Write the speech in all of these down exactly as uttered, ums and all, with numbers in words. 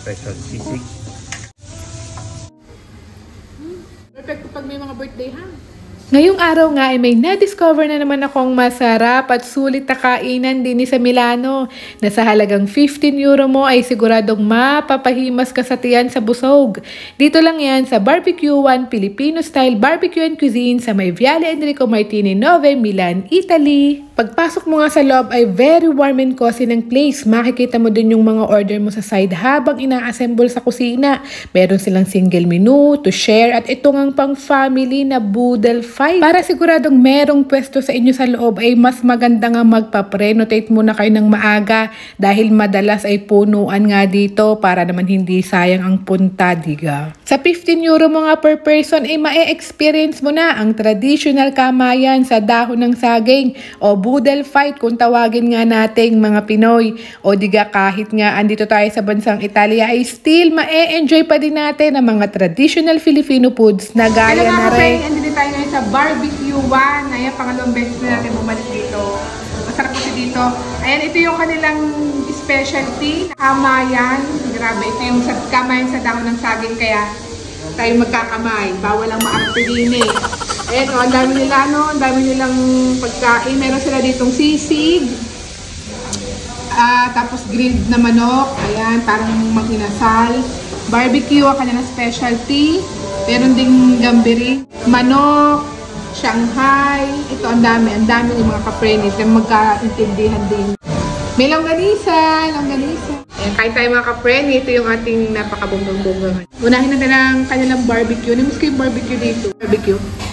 special sisig. Perfect pag may mga birthday, ha? Ngayong araw nga ay may na-discover na naman akong masarap at sulit na kainan din sa Milano na sa halagang fifteen euro mo ay siguradong mapapahimas ka sa tiyan sa busog. Dito lang yan sa Barbecue One Filipino Style Barbecue and Cuisine sa may Viale Enrico Martini nove, Milan, Italy. Pagpasok mo nga sa loob ay very warm and cozy ng place. Makikita mo din yung mga order mo sa side habang ina-assemble sa kusina. Meron silang single menu to share at ito ngang pang family na boodle fight. Para siguradong merong pwesto sa inyo sa loob ay mas maganda nga magpa-prenotate muna kayo ng maaga dahil madalas ay punuan nga dito para naman hindi sayang ang punta, diga. Sa fifteen euro mo nga per person ay ma-experience mo na ang traditional kamayan sa dahon ng saging o boodle fight kung tawagin nga nating mga Pinoy. O diga kahit nga andito tayo sa bansang Italia ay still ma-e-enjoy pa din natin ang mga traditional Filipino foods na gaya na rin. Andito tayo ngayon sa Barbecue One. Ayan, pangalawang beses na natin bumalik dito. Masarap kasi dito. Ayan, ito yung kanilang specialty. Kamayan. Grabe, ito yung kamayan sa dahon ng saging kaya tayo magkakamay. Bawal ang maarte din eh. Ayan, oh, ang dami nila, no? Ang dami nilang pagkain. Meron sila ditong sisig. Ah, tapos grilled na manok. Ayan, parang mag-inasal. Barbecue, ang kanilang specialty. Meron ding gambiri. Manok. Shanghai. Ito, ang dami. Ang dami ng mga kaprenis na magkaintindihan din. May longganisa. Longganisa. Ayan, kahit tayo mga kapreni, ito yung ating napakabonggang-bonggang. Unahin natin ang kanilang barbecue. Namiss ko yung barbecue dito. Barbecue.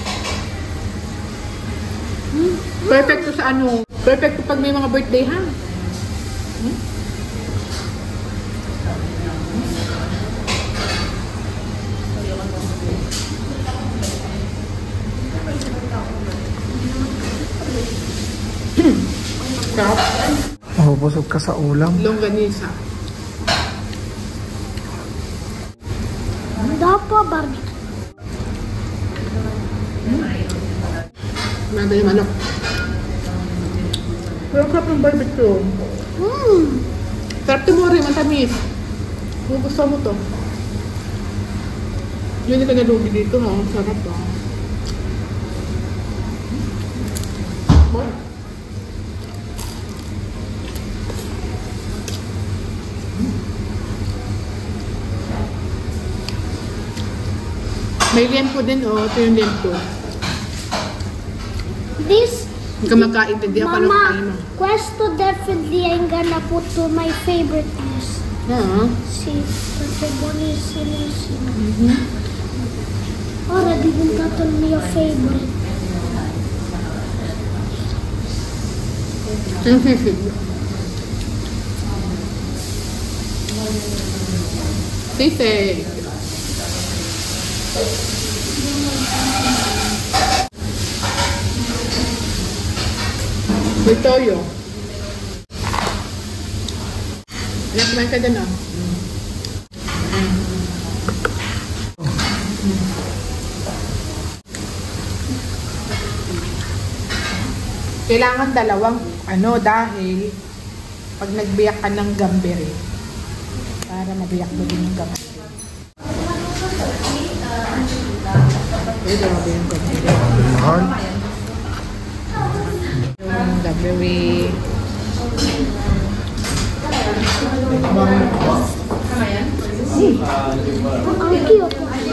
Perfect to sa ano. Perfect to pag may mga birthday, ha? Hmm? Sarap. Oh, busog ka sa ulam. Longganisa. Dopo barbecue. Maganda yung manok. Pero sarap ng barbecue. Mmm. Sarap tumuri, matamis. Kung gusto mo to. Yun yung nalugi dito, ha? Sarap, ha? Bon. May liempo din, oh. Ito yung liempo. This Hindi ka magkaintindi ako ng kain mo. questo definitely I'm gonna put to my favorite dish. Ah. Sì, perché è buonissimo. Mm-hmm. Ora è diventato il mio favorite. Yung sisig. Sisig. May toyo. Anak, kumain ka dyan, ah. Kailangan dalawang ano dahil pag nagbiyak ka ng gamberi para mabiyak mo din yung gamberi. Uy, grabe yung gamberi. Mahal. Yung gamberi. Anch'io.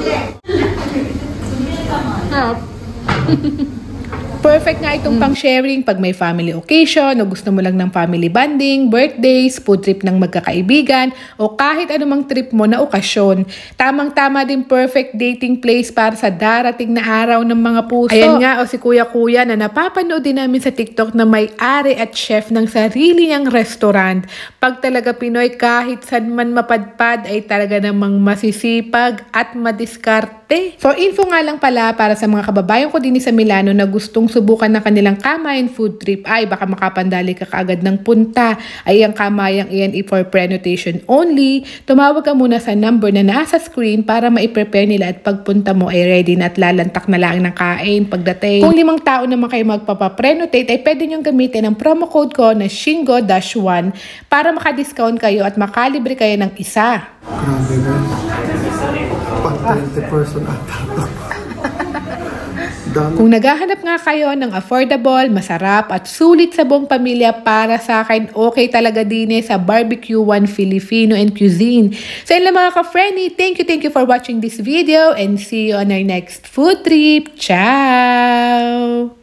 Sarap. Perfect nga itong pang-sharing pag may family occasion o gusto mo lang ng family bonding, birthdays, food trip ng magkakaibigan o kahit anumang trip mo na okasyon. Tamang-tama din perfect dating place para sa darating na araw ng mga puso. Ayan nga o si Kuya-Kuya na napapanood din namin sa TikTok na may-ari at chef ng sarili niyang restaurant. Pag talaga Pinoy kahit saan man mapadpad ay talaga namang masisipag at madiskarte. For info nga lang pala para sa mga kababayan ko din sa Milano na gustong subukan ng kanilang Kamayan food trip ay baka makapandali ka kaagad ng punta. Ay ang Kamayang iyan i for pre-notation only. Tumawag ka muna sa number na nasa screen para ma-prepare nila at pagpunta mo ay ready na at lalantak na lang ng kain pagdating. Kung limang tao naman kayo magpapa-pre-notate ay pwede nyong gamitin ang promo code ko na Shingo one para maka-discount kayo at makalibre kayo ng isa. Grabe na. Pang twenty person ata to. Kung naghahanap nga kayo ng affordable, masarap at sulit sa buong pamilya, para sa akin, okay talaga din eh sa Barbecue One Filipino and Cuisine. So yun lang mga ka-friendly, thank you, thank you for watching this video and see you on our next food trip. Ciao!